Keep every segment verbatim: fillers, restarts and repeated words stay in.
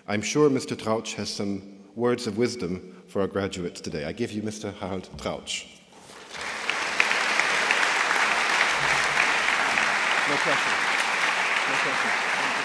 I'm sure Mister Trautsch has some words of wisdom for our graduates today. I give you Mister Harald Trautsch. No pressure. No pressure.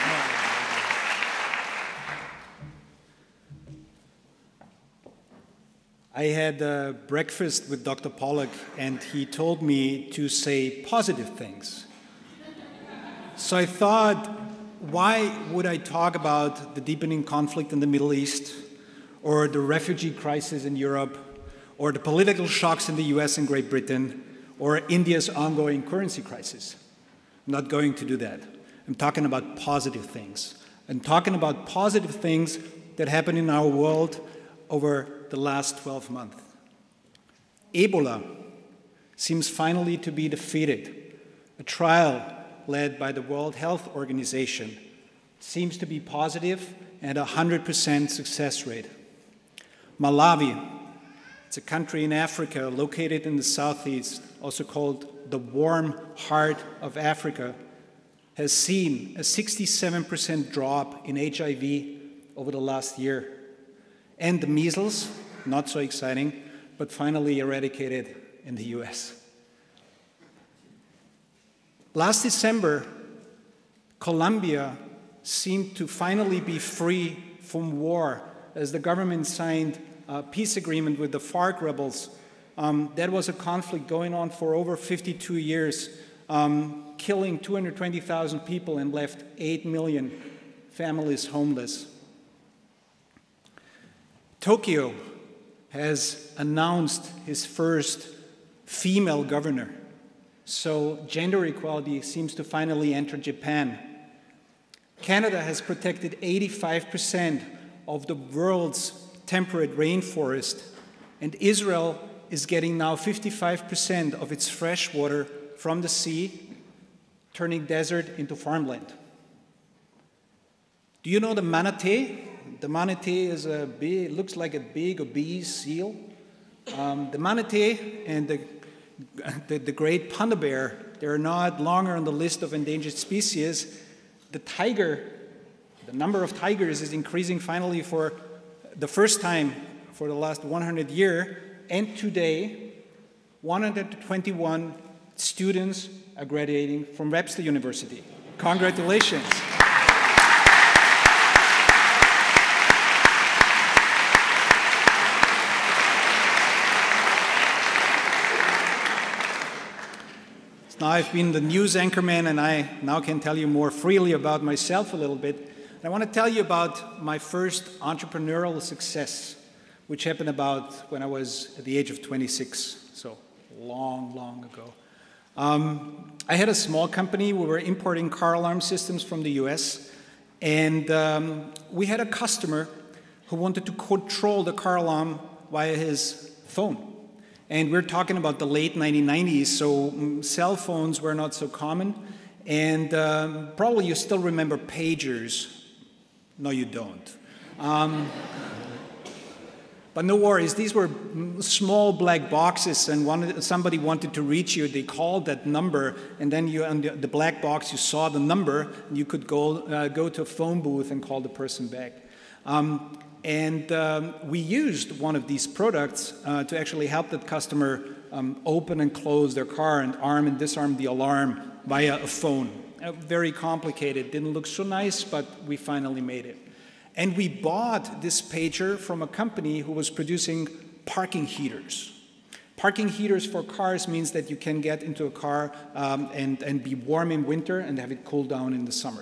I had uh, breakfast with Doctor Pollack, and he told me to say positive things. So I thought, why would I talk about the deepening conflict in the Middle East, or the refugee crisis in Europe, or the political shocks in the U S and Great Britain, or India's ongoing currency crisis? I'm not going to do that. I'm talking about positive things. I'm talking about positive things that happen in our world over the last twelve months. Ebola seems finally to be defeated. A trial led by the World Health Organization seems to be positive and a one hundred percent success rate. Malawi, it's a country in Africa located in the southeast, also called the warm heart of Africa, has seen a sixty-seven percent drop in H I V over the last year. And the measles, not so exciting, but finally eradicated in the U S. Last December, Colombia seemed to finally be free from war as the government signed a peace agreement with the FARC rebels. Um, that was a conflict going on for over fifty-two years, um, killing two hundred twenty thousand people and left eight million families homeless. Tokyo has announced his first female governor, so gender equality seems to finally enter Japan. Canada has protected eighty-five percent of the world's temperate rainforest, and Israel is getting now fifty-five percent of its fresh water from the sea, turning desert into farmland. Do you know the manatee? The manatee is a big, looks like a big obese seal. Um, the manatee and the, the, the great panda bear, they're not longer on the list of endangered species. The tiger, the number of tigers is increasing finally for the first time for the last one hundred years. And today, one hundred twenty-one students are graduating from Webster University. Congratulations. Now I've been the news anchorman, and I now can tell you more freely about myself a little bit. I want to tell you about my first entrepreneurial success, which happened about when I was at the age of twenty-six, so long, long ago. Um, I had a small company. We were importing car alarm systems from the U S, and um, we had a customer who wanted to control the car alarm via his phone. And we're talking about the late nineteen nineties, so um, cell phones were not so common. And um, probably you still remember pagers. No, you don't. Um, but no worries, these were small black boxes, and one, somebody wanted to reach you, they called that number, and then you, on the, the black box, you saw the number, and you could go, uh, go to a phone booth and call the person back. Um, And um, we used one of these products uh, to actually help that customer um, open and close their car and arm and disarm the alarm via a phone. Uh, very complicated, didn't look so nice, but we finally made it. And we bought this pager from a company who was producing parking heaters. Parking heaters for cars means that you can get into a car um, and, and be warm in winter and have it cool down in the summer.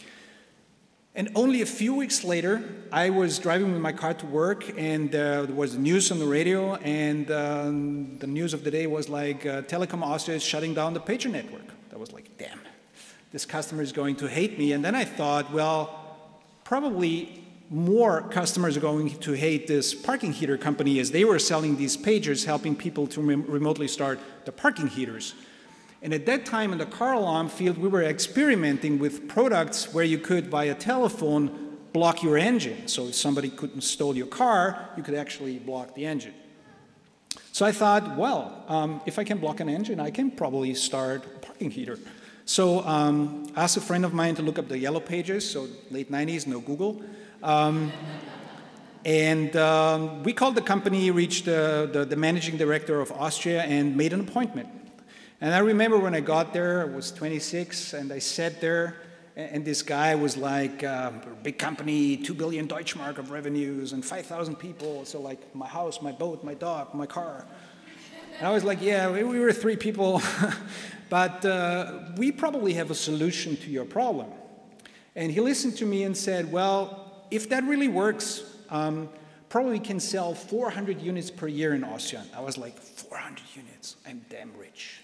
And only a few weeks later, I was driving with my car to work, and uh, there was news on the radio, and um, the news of the day was like, uh, Telekom Austria is shutting down the pager network. I was like, damn, this customer is going to hate me. And then I thought, well, probably more customers are going to hate this parking heater company, as they were selling these pagers, helping people to rem remotely start the parking heaters. And at that time in the car alarm field, we were experimenting with products where you could, via telephone, block your engine. So if somebody couldn't steal your car, you could actually block the engine. So I thought, well, um, if I can block an engine, I can probably start a parking heater. So um, I asked a friend of mine to look up the yellow pages, so late nineties, no Google. Um, and um, we called the company, reached uh, the, the managing director of Austria, and made an appointment. And I remember when I got there, I was twenty-six, and I sat there, and, and this guy was like, uh, big company, two billion Deutschmark of revenues, and five thousand people, so like my house, my boat, my dog, my car. And I was like, yeah, we, we were three people, but uh, we probably have a solution to your problem. And he listened to me and said, well, if that really works, um, probably can sell four hundred units per year in Austria. I was like, four hundred units, I'm damn rich.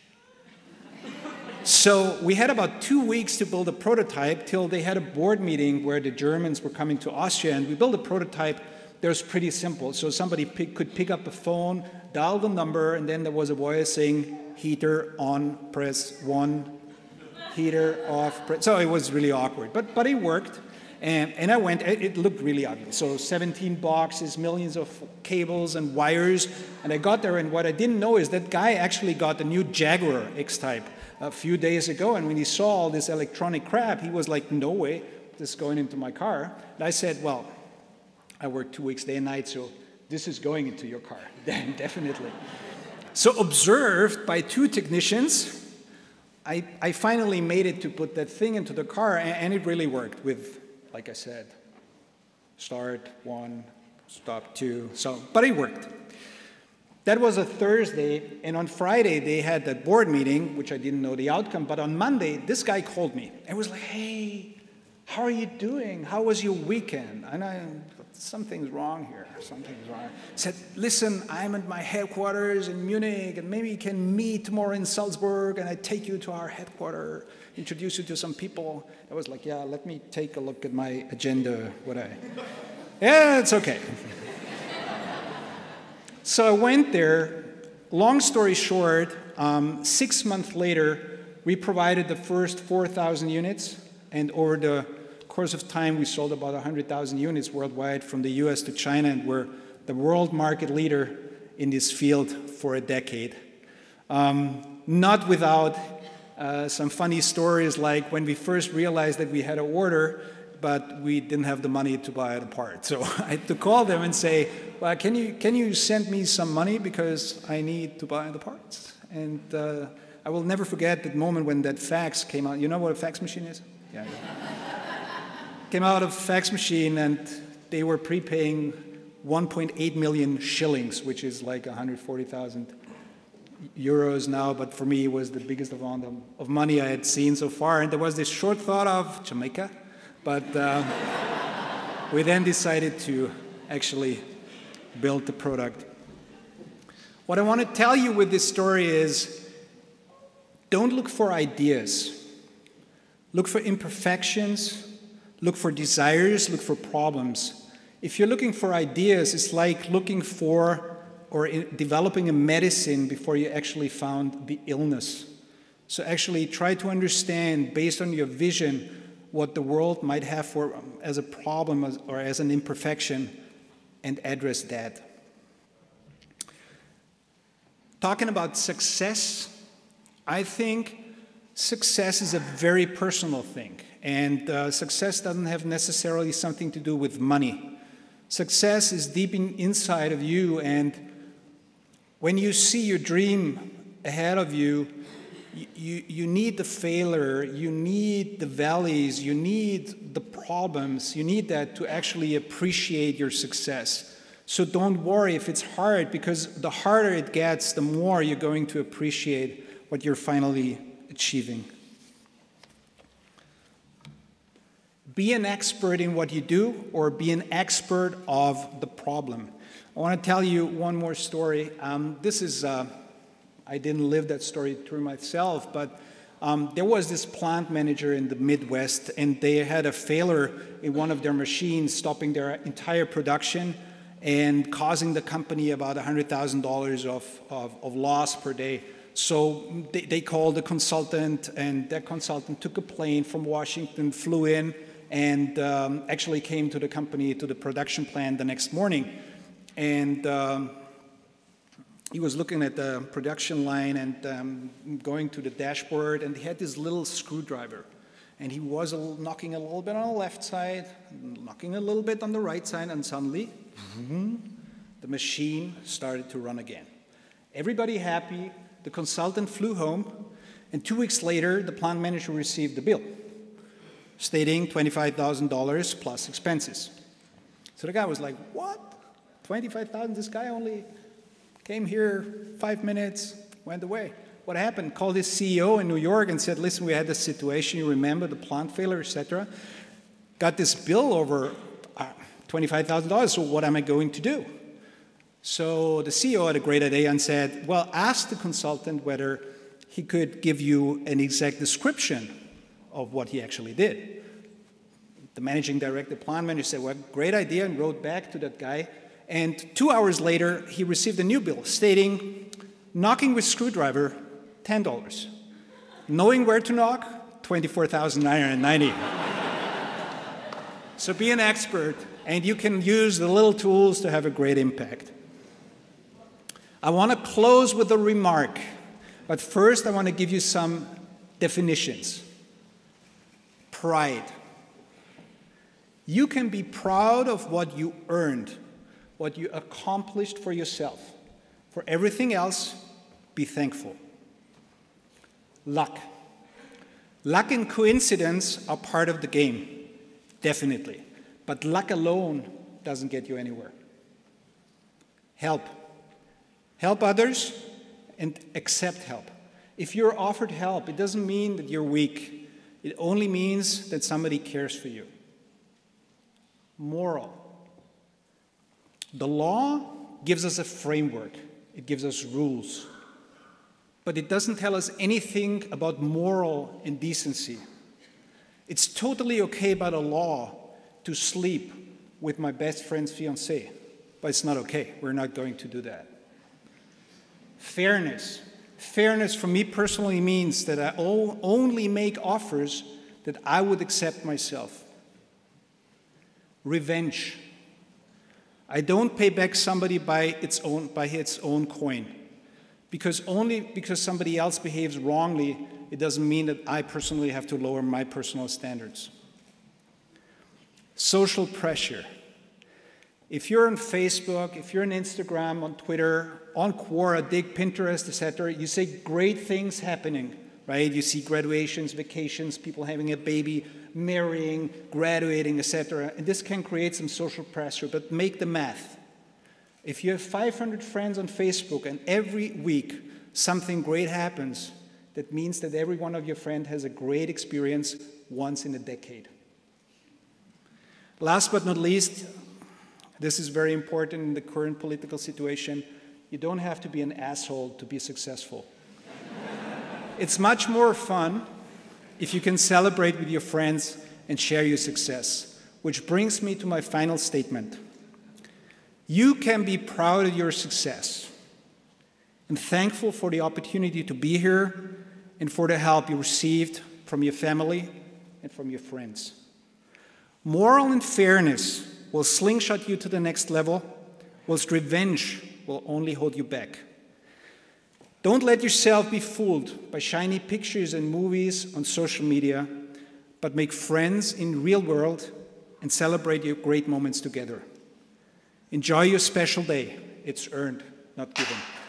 So we had about two weeks to build a prototype till they had a board meeting where the Germans were coming to Austria, and we built a prototype that was pretty simple. So somebody pick, could pick up the phone, dial the number, and then there was a voice saying, heater on, press one, heater off, press. So it was really awkward, but, but it worked. And, and I went, it, it looked really ugly. So seventeen boxes, millions of cables and wires. And I got there, and what I didn't know is that guy actually got the new Jaguar X-Type a few days ago. And when he saw all this electronic crap, he was like, no way, this is going into my car. And I said, well, I work two weeks day and night, so this is going into your car, definitely. So observed by two technicians, I, I finally made it to put that thing into the car, and, and it really worked with, like I said, start one, stop two, so, but it worked. That was a Thursday, and on Friday they had that board meeting, which I didn't know the outcome, but on Monday this guy called me and was like, hey, how are you doing? How was your weekend? And I, something's wrong here, something's wrong. He said, listen, I'm at my headquarters in Munich, and maybe you can meet tomorrow in Salzburg, and I take you to our headquarters, introduce you to some people. I was like, yeah, let me take a look at my agenda, what I, yeah, it's okay. So I went there. Long story short, um, six months later, we provided the first four thousand units, and over the course of time, we sold about one hundred thousand units worldwide from the U S to China, and we're the world market leader in this field for a decade. Um, not without uh, some funny stories, like when we first realized that we had an order, but we didn't have the money to buy the part. So I had to call them and say, well, can you, can you send me some money because I need to buy the parts? And uh, I will never forget that moment when that fax came out. You know what a fax machine is? Yeah. Came out of fax machine, and they were prepaying one point eight million shillings, which is like one hundred forty thousand euros now, but for me it was the biggest amount of, of money I had seen so far. And there was this short thought of Jamaica, but uh, we then decided to actually build the product. What I want to tell you with this story is, don't look for ideas. Look for imperfections. Look for desires, look for problems. If you're looking for ideas, it's like looking for or developing a medicine before you actually found the illness. So actually try to understand, based on your vision, what the world might have for, as a problem or as an imperfection, and address that. Talking about success, I think success is a very personal thing. And uh, success doesn't have necessarily something to do with money. Success is deep in, inside of you, and when you see your dream ahead of you, you, you need the failure, you need the valleys, you need the problems, you need that to actually appreciate your success. So don't worry if it's hard, because the harder it gets, the more you're going to appreciate what you're finally achieving. Be an expert in what you do, or be an expert of the problem. I want to tell you one more story. Um, this is, uh, I didn't live that story through myself, but um, there was this plant manager in the Midwest, and they had a failure in one of their machines, stopping their entire production and causing the company about one hundred thousand dollars of, of, of loss per day. So they, they called a consultant, and that consultant took a plane from Washington, flew in, and um, actually came to the company, to the production plant the next morning. And um, he was looking at the production line and um, going to the dashboard, and he had this little screwdriver. And he was a little, knocking a little bit on the left side, knocking a little bit on the right side, and suddenly, mm-hmm, the machine started to run again. Everybody happy, the consultant flew home, and two weeks later, the plant manager received the bill, stating twenty-five thousand dollars plus expenses. So the guy was like, what? twenty-five thousand dollars, this guy only came here five minutes, went away. What happened? Called his C E O in New York and said, listen, we had this situation, you remember, the plant failure, et cetera. Got this bill over uh, twenty-five thousand dollars, so what am I going to do? So the C E O had a great idea and said, well, ask the consultant whether he could give you an exact description of what he actually did. The managing director, plant manager said, well, great idea, and wrote back to that guy. And two hours later, he received a new bill stating, knocking with screwdriver, ten dollars. Knowing where to knock, twenty-four thousand nine hundred ninety dollars. So be an expert, and you can use the little tools to have a great impact. I want to close with a remark, but first I want to give you some definitions. Pride. You can be proud of what you earned, what you accomplished for yourself. For everything else, be thankful. Luck. Luck and coincidence are part of the game, definitely. But luck alone doesn't get you anywhere. Help. Help others and accept help. If you're offered help, it doesn't mean that you're weak. It only means that somebody cares for you. Moral. The law gives us a framework. It gives us rules. But it doesn't tell us anything about moral and decency. It's totally okay by the law to sleep with my best friend's fiancée, but it's not okay. We're not going to do that. Fairness. Fairness for me personally means that I only make offers that I would accept myself. Revenge. I don't pay back somebody by its own, by its own coin. Because only because somebody else behaves wrongly, it doesn't mean that I personally have to lower my personal standards. Social pressure. If you're on Facebook, if you're on Instagram, on Twitter, on Quora, Dig, Pinterest, et cetera, you see great things happening, right? You see graduations, vacations, people having a baby, marrying, graduating, et cetera. And this can create some social pressure, but make the math. If you have five hundred friends on Facebook and every week something great happens, that means that every one of your friends has a great experience once in a decade. Last but not least, this is very important in the current political situation, you don't have to be an asshole to be successful. It's much more fun if you can celebrate with your friends and share your success, which brings me to my final statement. You can be proud of your success and thankful for the opportunity to be here and for the help you received from your family and from your friends. Moral and fairness will slingshot you to the next level, whilst revenge will only hold you back. Don't let yourself be fooled by shiny pictures and movies on social media, but make friends in the real world and celebrate your great moments together. Enjoy your special day. It's earned, not given.